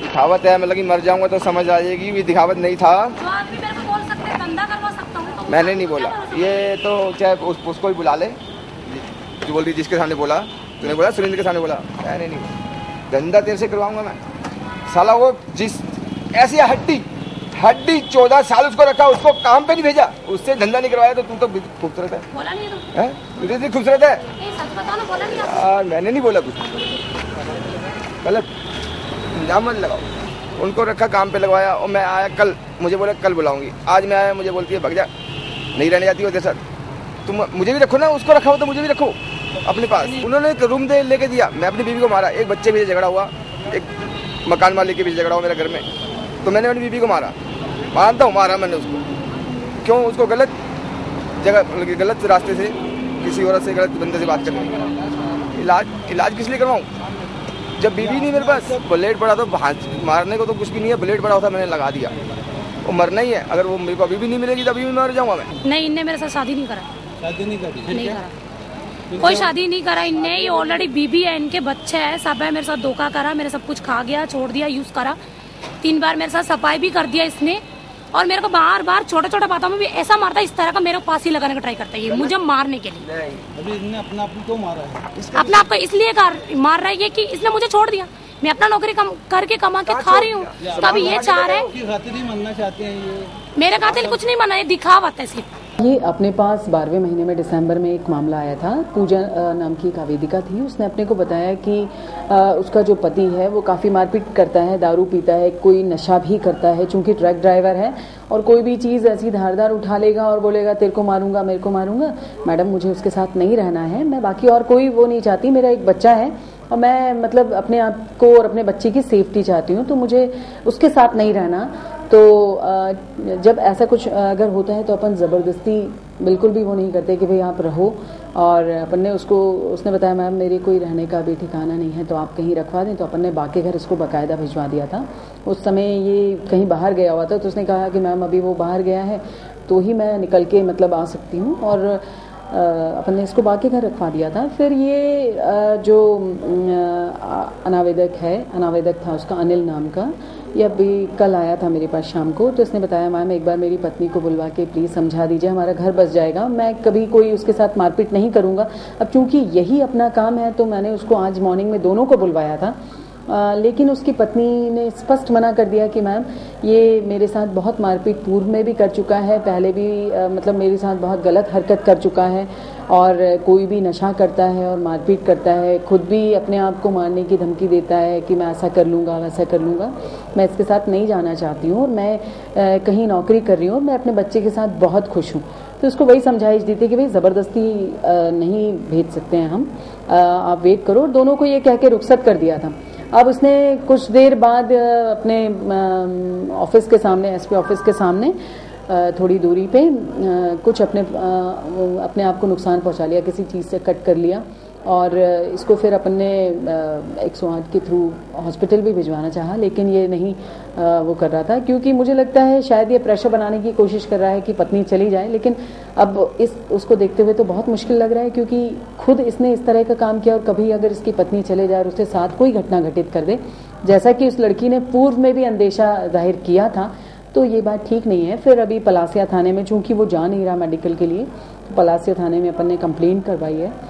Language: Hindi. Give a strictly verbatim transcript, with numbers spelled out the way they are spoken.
दिखावत है, मतलब कि मर जाऊंगा तो समझ आ जाएगी ये दिखावत नहीं था। तो आप भी मेरे को बोल सकते हैं, धंधा करवा सकता हूँ। तो मैंने नहीं बोला ये, तो चाहे उस, उसको ही बुला ले जो बोल रही जिसके सामने बोला। तूने बोला सुरेंद्र के सामने बोला, मैंने नहीं बोला। धंधा तेरे से करवाऊंगा मैं साला। वो जिस ऐसी हड्डी हड्डी चौदह साल उसको रखा, उसको काम पे नहीं भेजा, उससे धंधा नहीं करवाया, तो तू तो खूबसूरत है। बोला नहीं तो है तुझे खूबसूरत है सच बताओ ना, बोला नहीं यार। मैंने नहीं बोला कुछ गलत इल्जाम मत लगाओ। उनको रखा काम पे लगवाया और मैं आया कल, मुझे बोला कल बुलाऊंगी, आज मैं आया मुझे बोलती है भग जा, नहीं रहने जाती हो तेरे साथ। तुम मुझे भी रखो ना, उसको रखा हो तो मुझे भी रखो अपने पास। उन्होंने एक रूम दे लेके दिया, मैं अपनी बीवी को मारा, एक बच्चे भी झगड़ा हुआ, एक मकान मालिक के भी झगड़ा हुआ मेरे घर में, तो मैंने अपनी बीवी को मारा। मानता हूँ मारा मैंने उसको, क्यों? उसको गलत जगह गलत रास्ते से किसी औरत से गलत बंदे से बात करनी। इलाज इलाज किस लिए करवाऊँ जब बीवी नहीं मेरे पास? ब्लेड पड़ा तो मारने को तो कुछ भी नहीं है, ब्लेड पड़ा होता मैंने लगा दिया, वो मरना ही है। अगर वो मेरे को अभी भी नहीं मिलेगी तभी भी मर जाऊंगा मैं। नहीं, इनने मेरे साथ शादी नहीं करा। शादी नहीं करी? नहीं करा, कोई शादी नहीं करा इनने। ये ऑलरेडी बीबी है, इनके बच्चे हैं, सब है। मेरे साथ धोखा करा, मेरे सब कुछ खा गया, छोड़ दिया, यूज करा। तीन बार मेरे साथ सफाई भी कर दिया इसने, और मेरे को बार बार छोटे छोटे बातों में भी ऐसा मारता है, इस तरह का मेरे को फांसी लगाने का ट्राई करता है ये मुझे मारने के लिए। अभी इसने अपना आप को मारा है? अपना आपको इसलिए मार रहा है कि इसने मुझे छोड़ दिया। मैं अपना नौकरी कम करके कमा के खा रही हूँ, तो अभी ये चाह रहे हैं खातिर ही मरना चाहते हैं ये। मेरे खातिर कुछ नहीं मना, ये दिखावत है सिर्फ। ये अपने पास बारहवें महीने में दिसंबर में एक मामला आया था। पूजा नाम की एक आवेदिका थी, उसने अपने को बताया कि उसका जो पति है वो काफ़ी मारपीट करता है, दारू पीता है, कोई नशा भी करता है। चूंकि ट्रक ड्राइवर है और कोई भी चीज़ ऐसी धारदार उठा लेगा और बोलेगा तेरे को मारूंगा, मेरे को मारूंगा। मैडम मुझे उसके साथ नहीं रहना है, मैं बाकी और कोई वो नहीं चाहती, मेरा एक बच्चा है और मैं मतलब अपने आप को और अपने बच्चे की सेफ्टी चाहती हूँ, तो मुझे उसके साथ नहीं रहना। तो जब ऐसा कुछ अगर होता है तो अपन ज़बरदस्ती बिल्कुल भी वो नहीं करते कि भाई आप रहो। और अपन ने उसको उसने बताया मैम मेरे कोई रहने का भी ठिकाना नहीं है, तो आप कहीं रखवा दें। तो अपन ने बाकी घर इसको बाकायदा भिजवा दिया था। उस समय ये कहीं बाहर गया हुआ था, तो उसने कहा कि मैम अभी वो बाहर गया है तो ही मैं निकल के मतलब आ सकती हूँ, और अपन ने इसको बाकी घर रखवा दिया था। फिर ये जो अनावेदक है, अनावेदक था उसका अनिल नाम का, ये अभी कल आया था मेरे पास शाम को। तो इसने बताया मैम एक बार मेरी पत्नी को बुलवा के प्लीज़ समझा दीजिए, हमारा घर बस जाएगा, मैं कभी कोई उसके साथ मारपीट नहीं करूँगा। अब चूंकि यही अपना काम है तो मैंने उसको आज मॉर्निंग में दोनों को बुलवाया था। आ, लेकिन उसकी पत्नी ने स्पष्ट मना कर दिया कि मैम ये मेरे साथ बहुत मारपीट पूर्व में भी कर चुका है, पहले भी आ, मतलब मेरे साथ बहुत गलत हरकत कर चुका है, और कोई भी नशा करता है और मारपीट करता है, खुद भी अपने आप को मारने की धमकी देता है कि मैं ऐसा कर लूँगा वैसा कर लूँगा। मैं इसके साथ नहीं जाना चाहती हूँ और मैं आ, कहीं नौकरी कर रही हूँ, मैं अपने बच्चे के साथ बहुत खुश हूँ। तो उसको वही समझाइश दी थी कि भाई ज़बरदस्ती नहीं भेज सकते हैं हम, आ, आप वेट करो। दोनों को ये कह के रुखसत कर दिया था। अब उसने कुछ देर बाद अपने ऑफिस के सामने, एसपी ऑफिस के सामने थोड़ी दूरी पे कुछ अपने अपने आप को नुकसान पहुंचा लिया, किसी चीज़ से कट कर लिया, और इसको फिर अपन ने एक सौ आठ के थ्रू हॉस्पिटल भी भिजवाना चाहा, लेकिन ये नहीं वो कर रहा था, क्योंकि मुझे लगता है शायद ये प्रेशर बनाने की कोशिश कर रहा है कि पत्नी चली जाए। लेकिन अब इस उसको देखते हुए तो बहुत मुश्किल लग रहा है, क्योंकि खुद इसने इस तरह का काम किया और कभी अगर इसकी पत्नी चले जाए और उसके साथ कोई घटना घटित कर दे, जैसा कि उस लड़की ने पूर्व में भी अंदेशा जाहिर किया था, तो ये बात ठीक नहीं है। फिर अभी पलासिया थाने में, चूंकि वो जा नहीं रहा मेडिकल के लिए, तो पलासिया थाने में अपन ने कंप्लेंट करवाई है।